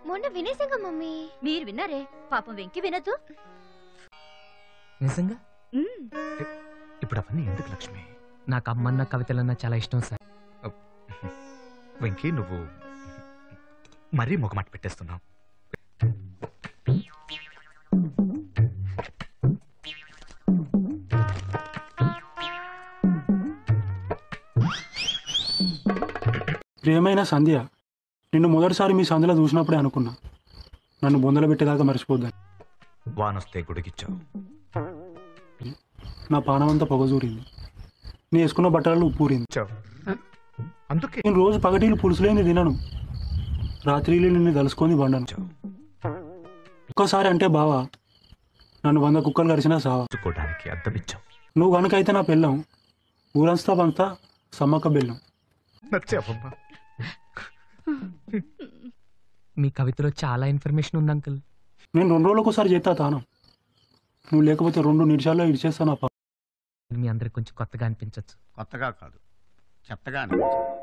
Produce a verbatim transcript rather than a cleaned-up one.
మొన్న వినేసాగా మమ్మీ. మీరు విన్నారే, పాపం వెంకి వినొద్దు. నిజంగా ఇప్పుడు అవన్నీ ఎందుకు లక్ష్మి? నాకు అమ్మన్న కవితలన్నా చాలా ఇష్టం సార్. వెంకీ నువ్వు మరీ మొగమాట పెట్టేస్తున్నావు. ప్రియమైన సంధ్య, నిన్ను మొదటిసారి మీ సంధ్యలో చూసినప్పుడే అనుకున్నా నన్ను బొందలు పెట్టేదాకా మర్చిపోద్దని. వానొస్తే గుడికిచ్చావు. నా పానమంతా పొగజూరింది, నీ వేసుకున్న బట్టలలో ఉప్పూరింది. అందుకే నేను రోజు పగటీలు పులుసులేని తినను, రాత్రిలో నిన్ను తలుసుకొని బండను. ఒక్కసారి అంటే బావా నన్ను వంద కుక్కలు కరిచినా సావా. చూసుకోవడానికి అద్దమిచ్చావు. నువ్వు కనుకైతే నా పెళ్ళం, ఊరంతా పంతా సమ్మక్క బెల్లం. నచ్చావమ్మా. మీ కవితలో చాలా ఇన్ఫర్మేషన్ ఉంది అంకుల్. నేను రెండు రోజులకు ఒకసారి చేస్తా తాను, నువ్వు లేకపోతే రెండు నిమిషాల్లో ఇడిచేస్తాను. మీ అందరికి కొంచెం కొత్తగా అనిపించచ్చు. కొత్తగా కాదు, చెత్తగా అనిపించదు.